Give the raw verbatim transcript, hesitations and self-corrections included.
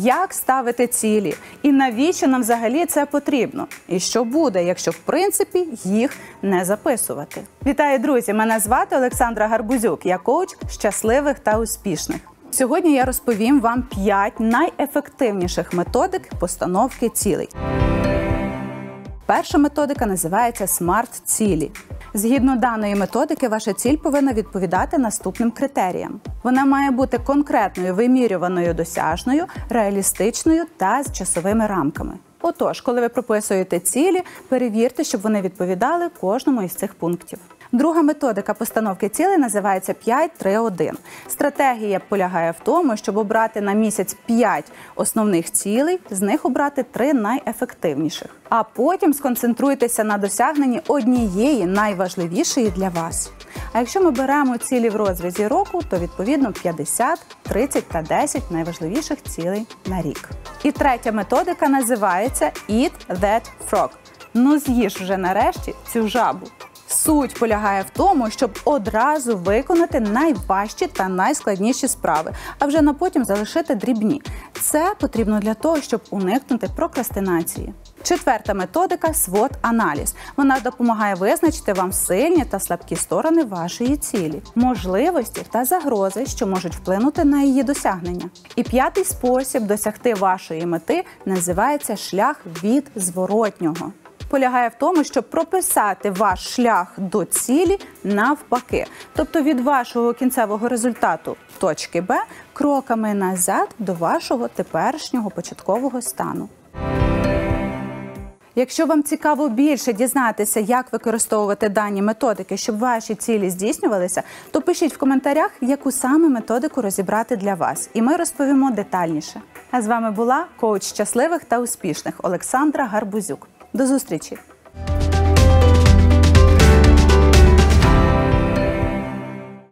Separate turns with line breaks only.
як ставити цілі і навіщо нам взагалі це потрібно. І що буде, якщо в принципі їх не записувати. Вітаю, друзі! Мене звати Олександра Гарбузюк. Я коуч щасливих та успішних. Сьогодні я розповім вам п'ять найефективніших методик постановки цілей. Перша методика називається смарт-цілі. Згідно даної методики, ваша ціль повинна відповідати наступним критеріям. Вона має бути конкретною, вимірюваною, досяжною, реалістичною та з часовими рамками. Отож, коли ви прописуєте цілі, перевірте, щоб вони відповідали кожному із цих пунктів. Друга методика постановки цілей називається п'ять три один. Стратегія полягає в тому, щоб обрати на місяць п'ять основних цілей, з них обрати три найефективніших. А потім сконцентруйтеся на досягненні однієї найважливішої для вас. А якщо ми беремо цілі в розрізі року, то відповідно п'ятдесят, тридцять та десять найважливіших цілей на рік. І третя методика називається Eat that frog. Ну з'їж вже нарешті цю жабу. Суть полягає в тому, щоб одразу виконати найважчі та найскладніші справи, а вже на потім залишити дрібні. Це потрібно для того, щоб уникнути прокрастинації. Четверта методика – свот-аналіз. Вона допомагає визначити вам сильні та слабкі сторони вашої цілі, можливості та загрози, що можуть вплинути на її досягнення. І п'ятий спосіб досягти вашої мети називається шлях від зворотнього. Полягає в тому, щоб прописати ваш шлях до цілі навпаки. Тобто від вашого кінцевого результату точки Б кроками назад до вашого теперішнього початкового стану. Якщо вам цікаво більше дізнатися, як використовувати дані методики, щоб ваші цілі здійснювалися, то пишіть в коментарях, яку саме методику розібрати для вас. І ми розповімо детальніше. А з вами була коуч щасливих та успішних Олександра Гарбузюк. До зустрічі!